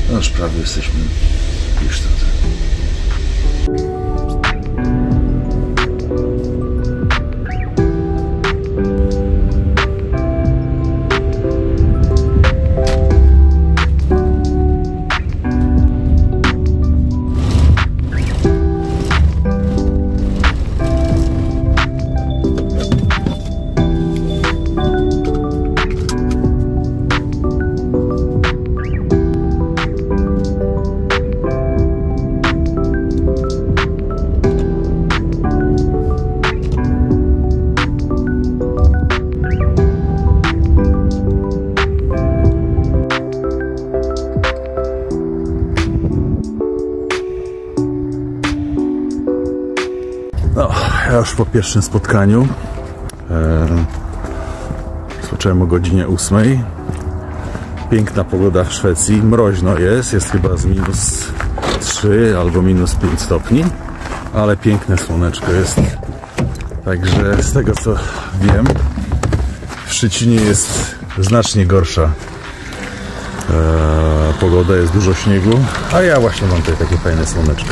No już prawie jesteśmy w Bieszczadach. No, ja już po pierwszym spotkaniu zacząłem o godzinie 8. Piękna pogoda w Szwecji, mroźno jest chyba z minus 3 albo minus 5 stopni, ale piękne słoneczko jest. Także z tego co wiem, w Szczecinie jest znacznie gorsza pogoda, jest dużo śniegu, a ja właśnie mam tutaj takie fajne słoneczko.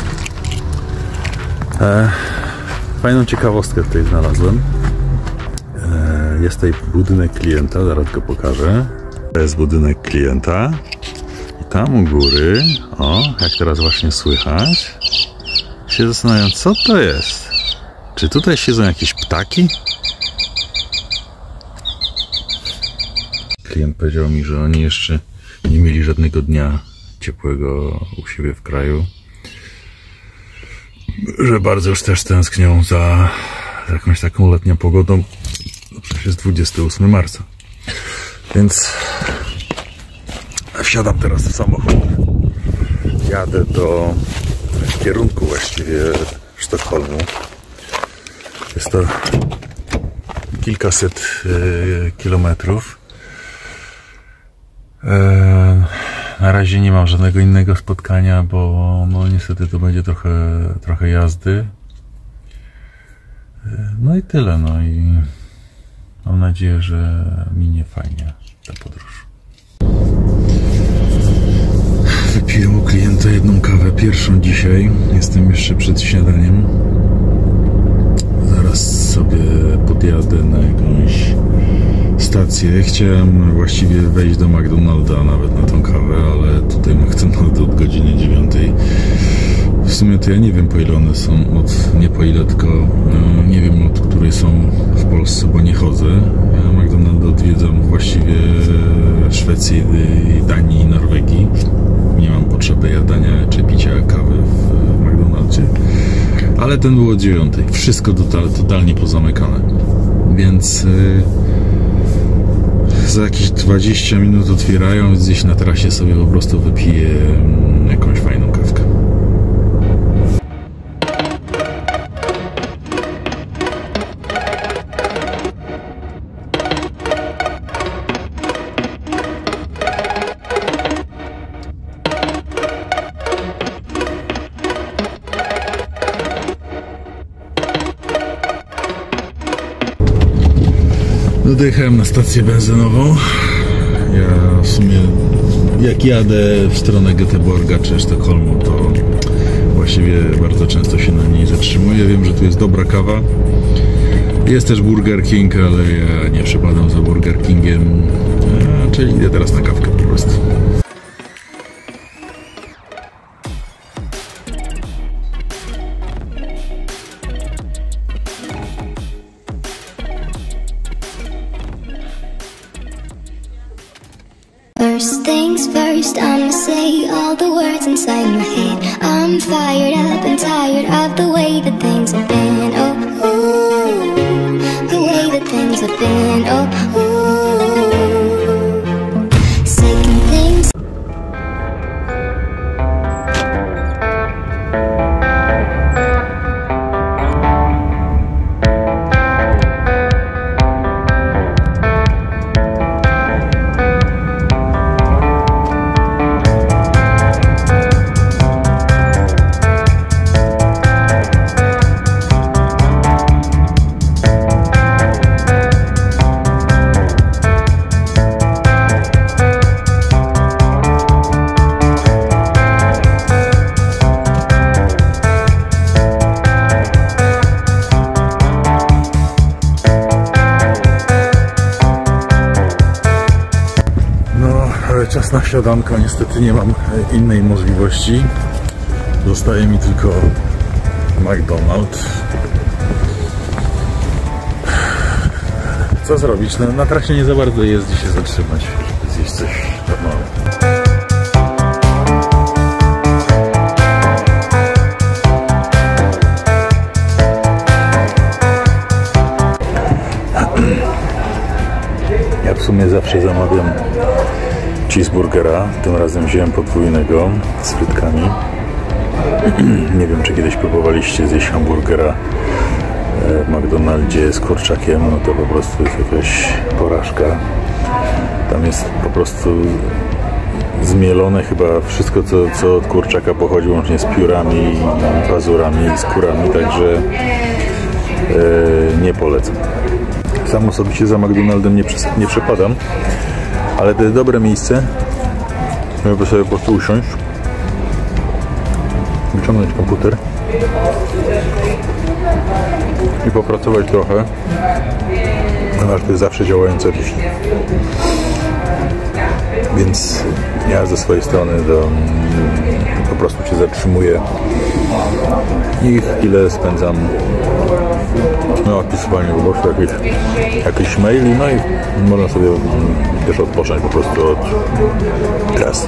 Fajną ciekawostkę tutaj znalazłem. Jest tutaj budynek klienta, zaraz go pokażę. To jest budynek klienta. I tam u góry, o, jak teraz właśnie słychać, się zastanawiam, co to jest. Czy tutaj siedzą jakieś ptaki? Klient powiedział mi, że oni jeszcze nie mieli żadnego dnia ciepłego u siebie w kraju. Że bardzo już też tęsknią za jakąś taką letnią pogodą. No przecież jest 28 marca. Więc wsiadam teraz w samochód. Jadę w kierunku właściwie Sztokholmu. Jest to kilkaset kilometrów. Na razie nie mam żadnego innego spotkania, bo no niestety to będzie trochę jazdy. No i tyle, no i mam nadzieję, że minie fajnie ta podróż. Wypiłem u klienta jedną kawę, pierwszą dzisiaj. Jestem jeszcze przed śniadaniem. Zaraz sobie podjadę na jakąś stację. Chciałem właściwie wejść do McDonalda nawet na tą kawę, ale tutaj McDonald od godziny 9. W sumie to ja nie wiem, po ile one są nie po ile, tylko nie wiem, od której są w Polsce, bo nie chodzę. Ja McDonalda odwiedzam właściwie Szwecji, Danii i Norwegii. Nie mam potrzeby jadania czy picia kawy w McDonaldzie. Ale ten był od 9. Wszystko totalnie pozamykane. Więc za jakieś 20 minut otwierają, więc gdzieś na trasie sobie po prostu wypiję jakąś fajną kawkę. Dojechałem na stację benzynową. Ja w sumie jak jadę w stronę Göteborga czy Sztokholmu, to właściwie bardzo często się na niej zatrzymuję. Wiem, że tu jest dobra kawa. Jest też Burger King, ale ja nie przepadam za Burger Kingiem, czyli idę teraz na kawkę po prostu. First things first, I'ma say all the words inside my head. I'm fired up and tired of the way that things have been. Oh, ooh, the way that things have been. Oh, ooh, second things. czas na śniadanko. Niestety nie mam innej możliwości. Zostaje mi tylko McDonald's. Co zrobić? No, na trasie nie za bardzo jest gdzie się zatrzymać, żeby zjeść coś normalnego. Ja w sumie zawsze zamawiam cheeseburgera. Tym razem wziąłem podwójnego z frytkami. Nie wiem, czy kiedyś próbowaliście zjeść hamburgera w McDonaldzie z kurczakiem. No to po prostu jest jakaś porażka. Tam jest po prostu zmielone chyba wszystko, co od kurczaka pochodzi, łącznie z piórami, pazurami i skórami, także nie polecam. Sam osobiście za McDonaldem nie przepadam, ale to jest dobre miejsce, żeby sobie po prostu usiąść, wyciągnąć komputer i popracować trochę, ponieważ to jest zawsze działające Wi-Fi. Więc ja ze swojej strony po prostu się zatrzymuję i chwilę spędzam na odpisywaniu po prostu jakichś maili, no i można sobie też odpocząć po prostu od pracy.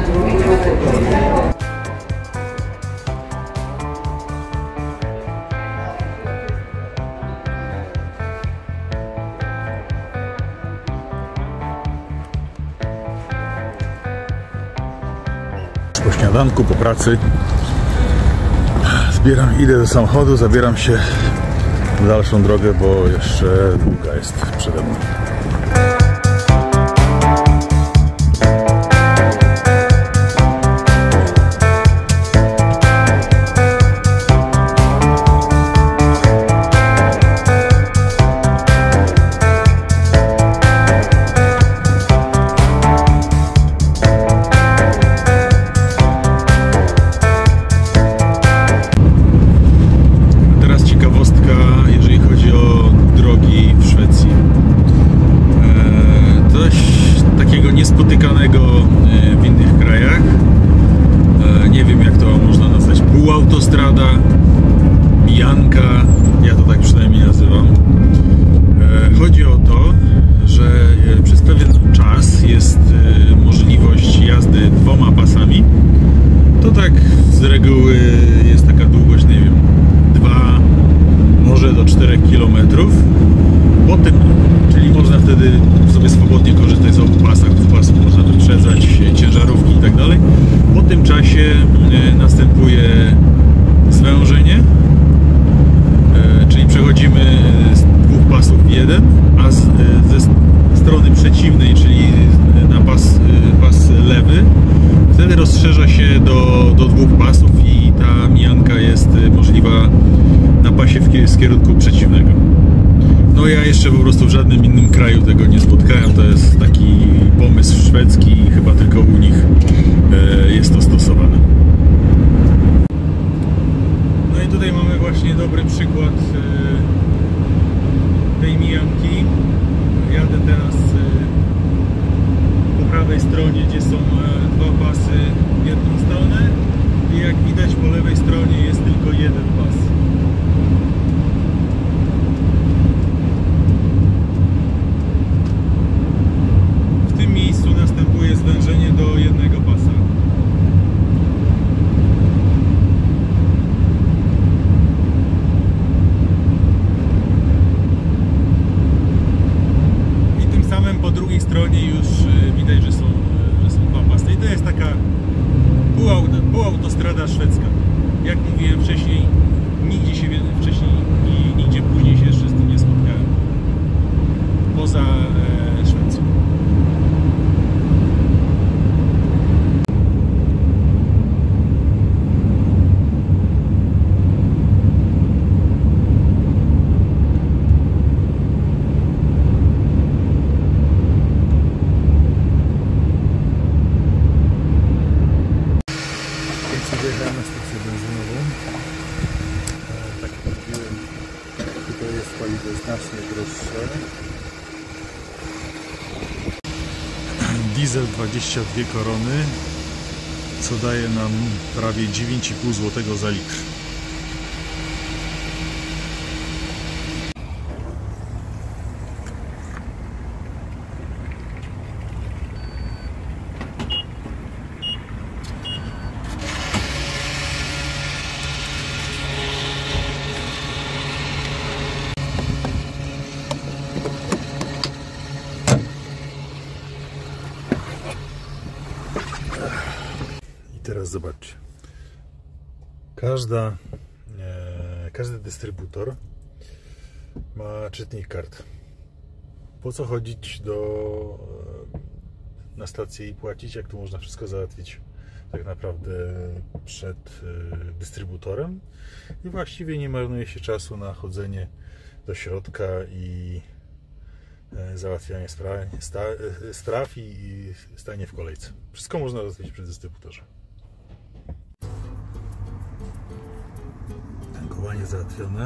Po śniadanku, po pracy idę do samochodu, zabieram się w dalszą drogę, bo jeszcze długa jest przede mną. Niespotykanego w innych krajach. Nie wiem, jak to można nazwać. Półautostrada, mijanka, ja to tak przynajmniej nazywam. Chodzi o to, że przez pewien czas jest możliwość jazdy dwoma pasami. To tak z reguły jest taka długość, nie wiem, 2 może do 4 km. Potem, czyli można wtedy sobie swobodnie korzystać z obu pasach, w pasu można wyprzedzać ciężarówki i tak dalej. Po tym czasie następuje zwężenie, czyli przechodzimy z 2 pasów w jeden, a ze strony przeciwnej, czyli na pas lewy, wtedy rozszerza się do 2 pasów i ta mijanka jest możliwa na pasie z kierunku przeciwnego. No ja jeszcze po prostu w żadnym innym kraju tego nie spotkałem, to jest taki pomysł szwedzki i chyba tylko u nich jest to stosowane. No i tutaj mamy właśnie dobry przykład tej mijanki. Jadę teraz po prawej stronie, gdzie są 2 pasy w jedną stronę i jak widać po lewej stronie jest tylko jeden pas. W tym miejscu następuje zwężenie do jednego pasa. I tym samym po drugiej stronie już widać, że są 2 pasy. I to jest taka półautostrada szwedzka. Jak mówiłem wcześniej, nigdzie się wcześniej i nigdzie później się jeszcze z tym nie spotkałem. Poza Szwecją. Wjechałem na stację benzynową. Tak jak mówiłem, tutaj jest paliwo znacznie droższe. diesel 22 korony, co daje nam prawie 9,5 zł za litr. Teraz zobaczcie, każdy dystrybutor ma czytnik kart. Po co chodzić na stację i płacić, jak tu można wszystko załatwić tak naprawdę przed dystrybutorem i właściwie nie marnuje się czasu na chodzenie do środka i załatwianie spraw i stanie w kolejce. Wszystko można załatwić przy dystrybutorze. Tankowanie załatwione.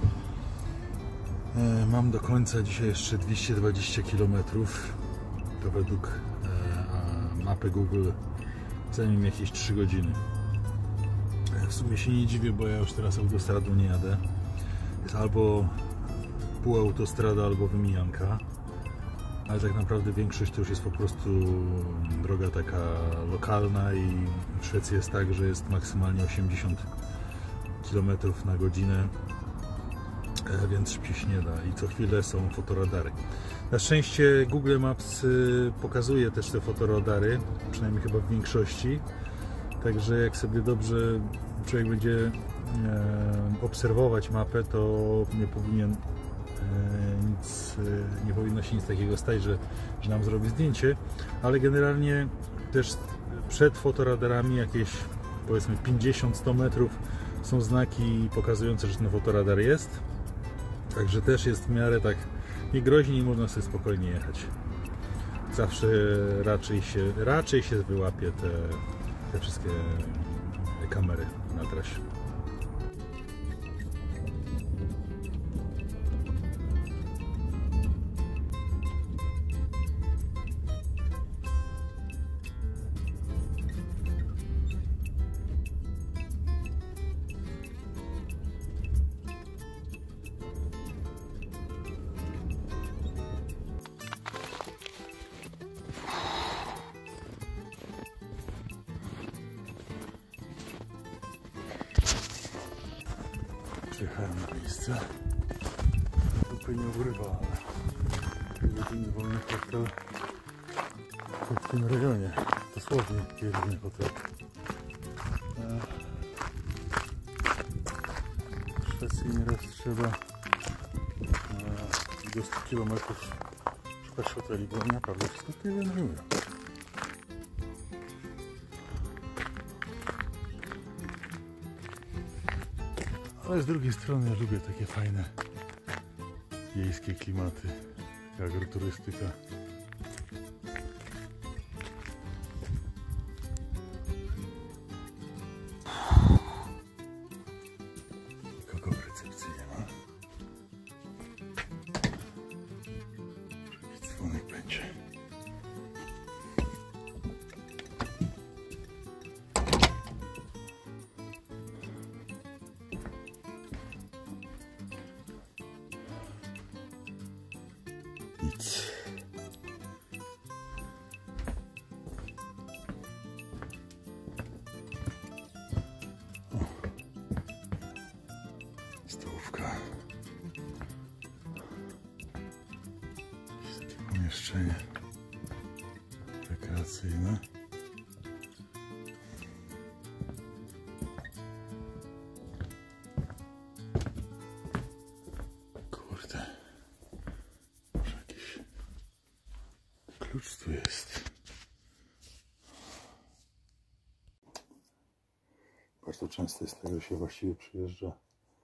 Mam do końca dzisiaj jeszcze 220 km. To według mapy Google zajmie mi jakieś 3 godziny. W sumie się nie dziwię, bo ja już teraz autostradą nie jadę. Jest albo półautostrada, albo wymijanka. Ale tak naprawdę większość to już jest po prostu droga taka lokalna i w Szwecji jest tak, że jest maksymalnie 80 km na godzinę, więc szybciej się nie da i co chwilę są fotoradary. Na szczęście Google Maps pokazuje też te fotoradary, przynajmniej chyba w większości, także jak sobie dobrze człowiek będzie obserwować mapę, to nie powinno się nic takiego stać, że nam zrobi zdjęcie, ale generalnie też przed fotoradarami jakieś powiedzmy 50-100 metrów są znaki pokazujące, że ten fotoradar jest, także też jest w miarę tak niegroźnie i można sobie spokojnie jechać. Zawsze raczej się wyłapie te wszystkie kamery na trasie. Przyjechałem na miejsce. Dupy nie urywa, ale jedyny wolny hotel w tym rejonie. Dosłownie jedyny hotel. W Szwecji nieraz trzeba 20 km szukać hoteli, bo oni naprawdę wszystko nie denerwują. Ale z drugiej strony ja lubię takie fajne wiejskie klimaty, agroturystyka. Nikogo w recepcji nie ma. Jakiś dzwonek będzie. Nic. Stołówka. Jakieś takie pomieszczenie rekreacyjne. Kurde. Może jakiś klucz tu jest. Bardzo często jest tego, że się właściwie przyjeżdża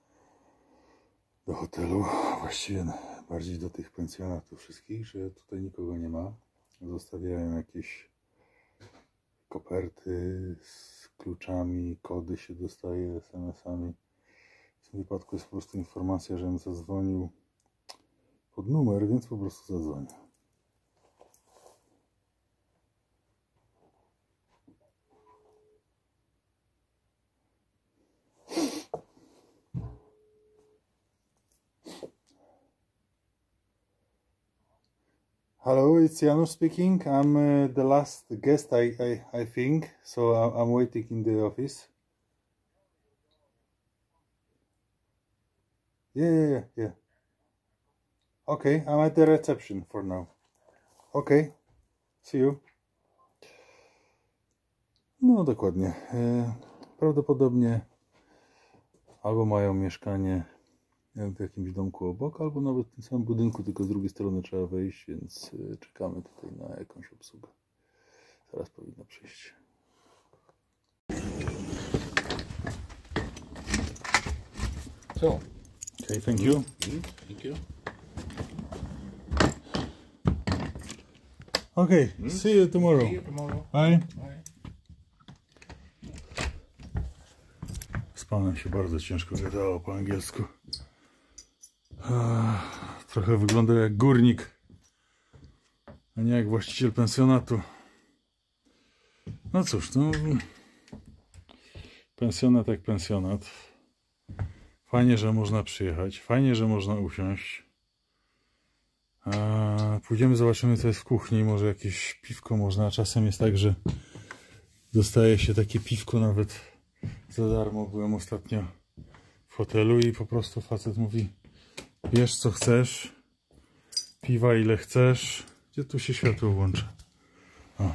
do hotelu, właściwie bardziej do tych pensjonatów wszystkich, że tutaj nikogo nie ma. Zostawiają jakieś koperty z kluczami, kody się dostaje SMS-ami. W tym wypadku jest po prostu informacja, żebym zadzwonił pod numer, więc po prostu zadzwonię. Hello, it's Janusz speaking. I'm the last guest, I think, so I'm waiting in the office. Yeah. Okay, I'm at the reception for now. Okay, see you. No dokładnie. Prawdopodobnie albo mają mieszkanie w jakimś domku obok, albo nawet w tym samym budynku, tylko z drugiej strony trzeba wejść, więc czekamy tutaj na jakąś obsługę. Zaraz powinno przyjść. So, Okay, thank you. thank you. Okay, see you tomorrow. See you tomorrow. Bye. Bye. Z panem się bardzo ciężko gadało po angielsku. Trochę wygląda jak górnik, a nie jak właściciel pensjonatu. No cóż, no pensjonat jak pensjonat. Fajnie, że można przyjechać, fajnie, że można usiąść. Pójdziemy, zobaczymy, co jest w kuchni. Może jakieś piwko można. Czasem jest tak, że dostaje się takie piwko nawet za darmo. Byłem ostatnio w hotelu i po prostu facet mówi: bierz co chcesz, piwa ile chcesz. Gdzie tu się światło włącza? O.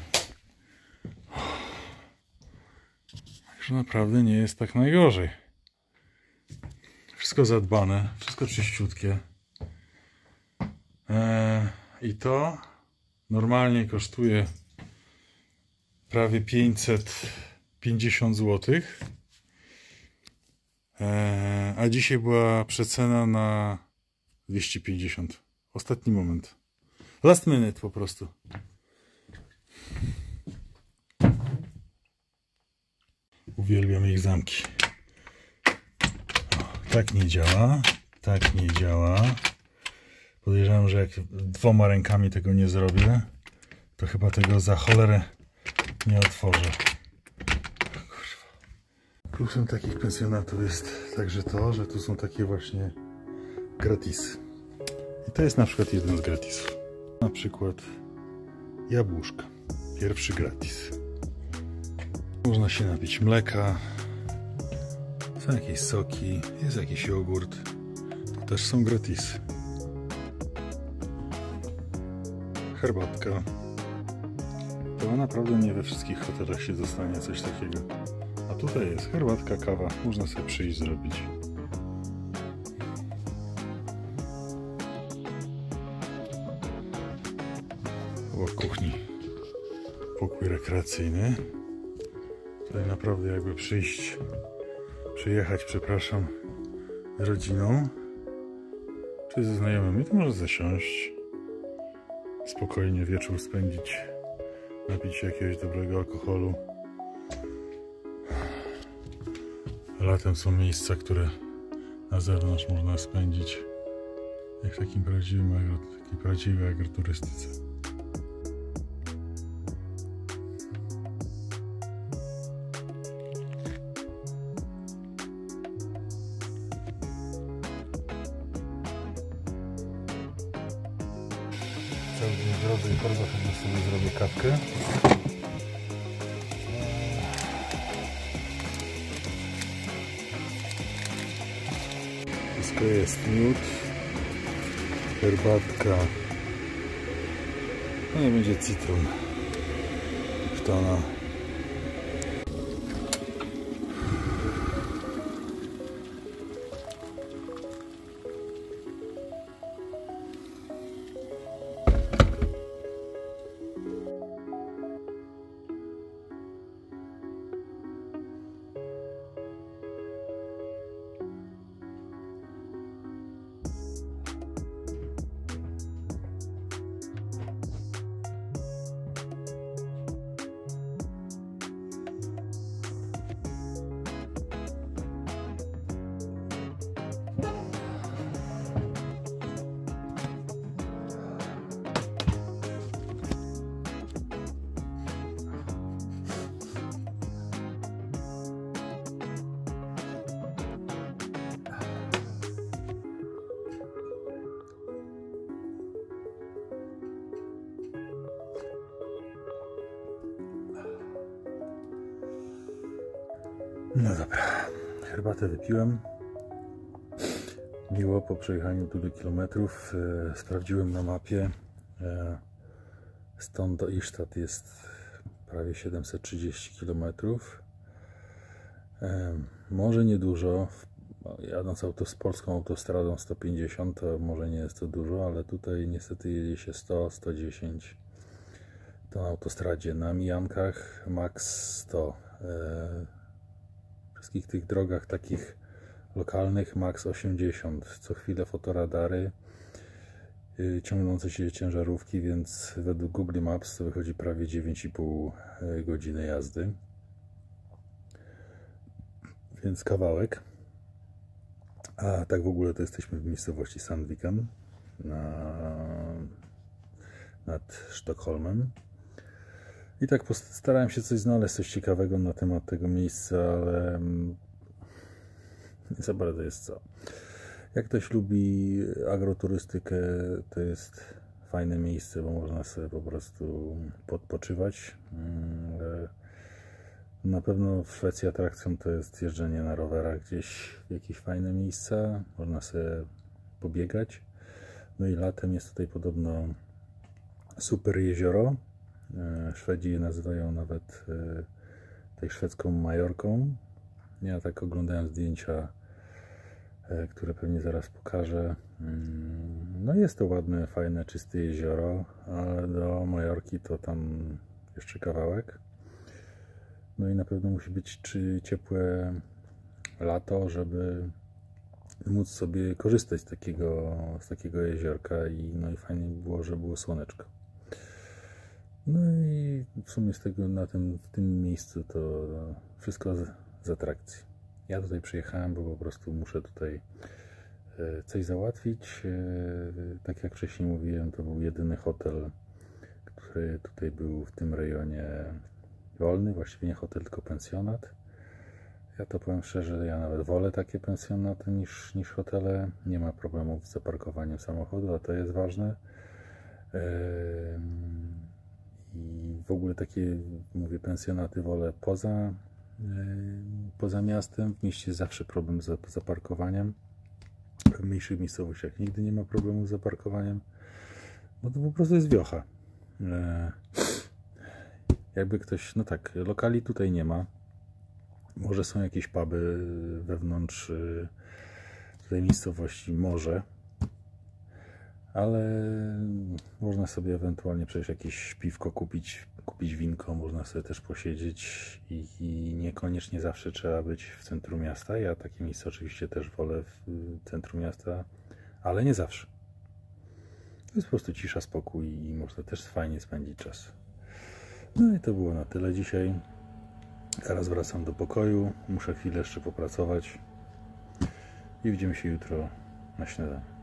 Także naprawdę nie jest tak najgorzej. Wszystko zadbane, wszystko czyściutkie. I to normalnie kosztuje prawie 550 zł. A dzisiaj była przecena na 250. Ostatni moment. Last minute po prostu. Uwielbiam ich zamki. Tak nie działa. Tak nie działa. Podejrzewam, że jak dwoma rękami tego nie zrobię, to chyba tego za cholerę nie otworzę. Kurwa. Plusem takich pensjonatów jest także to, że tu są takie właśnie gratisy. I to jest na przykład jeden z gratisów. Na przykład jabłuszka. Pierwszy gratis. Można się napić mleka. Są jakieś soki. Jest jakiś jogurt. To też są gratisy. Herbatka. To naprawdę nie we wszystkich hotelach się dostanie coś takiego. A tutaj jest herbatka, kawa. Można sobie przyjść zrobić. Obok kuchni pokój rekreacyjny. Tutaj naprawdę jakby przyjechać, przepraszam, z rodziną czy ze znajomymi, to może zasiąść, spokojnie wieczór spędzić, napić się jakiegoś dobrego alkoholu. Latem są miejsca, które na zewnątrz można spędzić, jak w takiej prawdziwej agroturystyce. Cały dzień w drodze i bardzo chętnie sobie zrobię kawkę. Wszystko jest: miód, herbatka, no i będzie citron, ptana. No dobra, herbatę wypiłem. Miło po przejechaniu tylu kilometrów. Sprawdziłem na mapie. Stąd do Isztat jest prawie 730 km. Może niedużo. Jadąc z polską autostradą 150, to może nie jest to dużo, ale tutaj niestety jedzie się 100, 110. To na autostradzie. Na mijankach max 100. Wszystkich tych drogach takich lokalnych max 80. Co chwilę fotoradary, ciągnące się ciężarówki, więc według Google Maps to wychodzi prawie 9,5 godziny jazdy. Więc kawałek. A tak w ogóle to jesteśmy w miejscowości Sandviken nad Sztokholmem. I tak starałem się coś znaleźć, coś ciekawego na temat tego miejsca, ale nie za bardzo jest co. Jak ktoś lubi agroturystykę, to jest fajne miejsce, bo można sobie po prostu podpoczywać. Na pewno w Szwecji atrakcją to jest jeżdżenie na rowerach gdzieś w jakieś fajne miejsca. Można sobie pobiegać. No i latem jest tutaj podobno super jezioro. Szwedzi je nazywają nawet tej szwedzką Majorką. Ja tak oglądałem zdjęcia, które pewnie zaraz pokażę. No jest to ładne, fajne, czyste jezioro, ale do Majorki to tam jeszcze kawałek. No i na pewno musi być ciepłe lato, żeby móc sobie korzystać z takiego jeziorka no i fajnie by było, żeby było słoneczko. No i w sumie w tym miejscu to wszystko z atrakcji. Ja tutaj przyjechałem, bo po prostu muszę tutaj coś załatwić. Tak jak wcześniej mówiłem, to był jedyny hotel, który tutaj był w tym rejonie wolny. Właściwie nie hotel, tylko pensjonat. Ja to powiem szczerze, ja nawet wolę takie pensjonaty niż hotele. Nie ma problemów z zaparkowaniem samochodu, a to jest ważne. I w ogóle takie, mówię, pensjonaty wolę poza miastem. W mieście jest zawsze problem z zaparkowaniem. W mniejszych miejscowościach nigdy nie ma problemu z zaparkowaniem. No to po prostu jest wiocha. Jakby ktoś, no tak, lokali tutaj nie ma. Może są jakieś puby wewnątrz tej miejscowości, może. Ale można sobie ewentualnie przejść jakieś piwko kupić winko, można sobie też posiedzieć i niekoniecznie zawsze trzeba być w centrum miasta. Ja takie miejsce oczywiście też wolę w centrum miasta, ale nie zawsze. To jest po prostu cisza, spokój i można też fajnie spędzić czas. No i to było na tyle dzisiaj. Teraz wracam do pokoju, muszę chwilę jeszcze popracować i widzimy się jutro na śniadanie.